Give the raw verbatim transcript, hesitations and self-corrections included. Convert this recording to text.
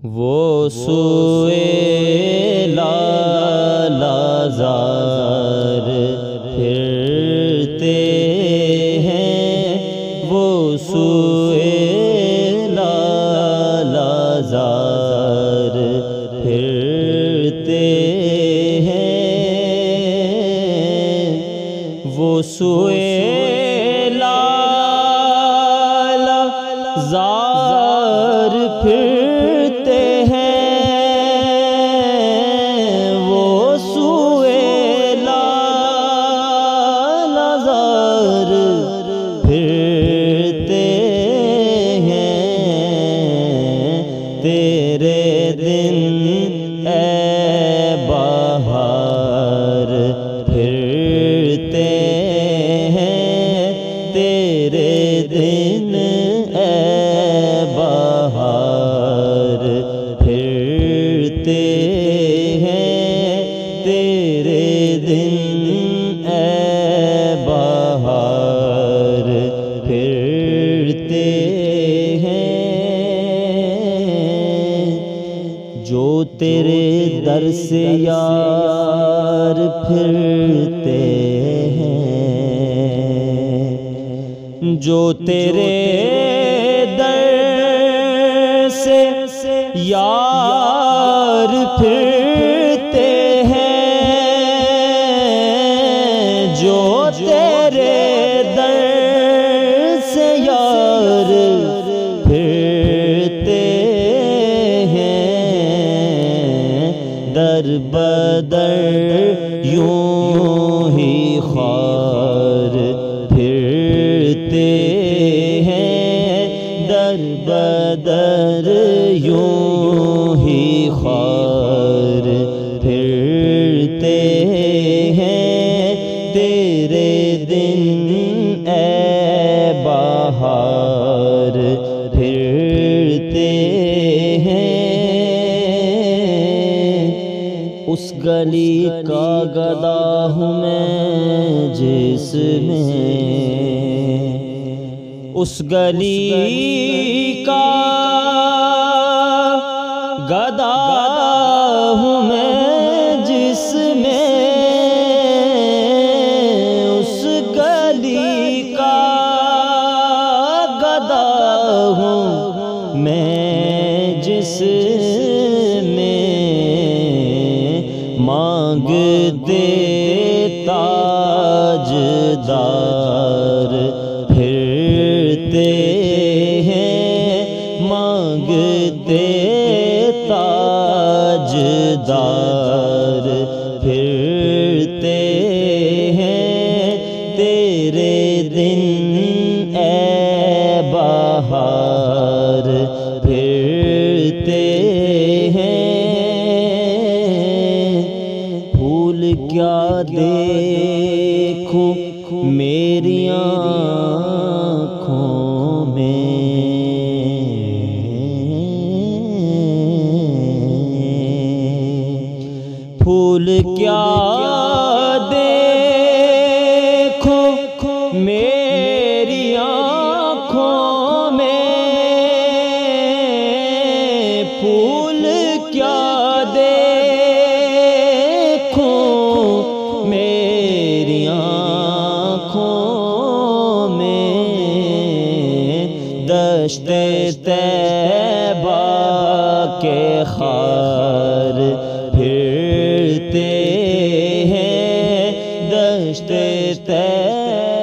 वो सुए लाज़ार फिरते हैं, वो सुए लाज़ार फिरते हैं, वो सुए लाज़ार फिरते हैं, वो सुए लाज़ार फिरते हैं। तेरे दिन ए बहार फिरते हैं, तेरे दिन बहार फिरते हैं, तेरे दिन ए बहार फिरते हैं। जो तेरे दर से यार फिरते हैं, जो तेरे से यार फिरते हैं, जो तेरे दर से यार फिरते हैं। दर बदर यूं ही ख्वार फिरते हैं, दर बदर यूं ही ख्वार फिरते हैं। तेरे दिन ए बहार फिरते हैं। उस गली का गदा हूँ मैं जिसमें, उस गली का गदा हूँ मैं जिसमें, उस गली का गदा हूँ मैं जिसमें। मांग दे ताजदार फिरते हैं, मांग दे ताजदार फिरते हैं। तेरे दिन ए बहार फिरते हैं। फूल क्या देखूं मेरी आँखों में, फूल क्या देखूं मेरी आँखों में, फूल क्या देखूं मेरी आँखों में। दश्ते तैबा के खार फिरते हैं, दश्ते तैबा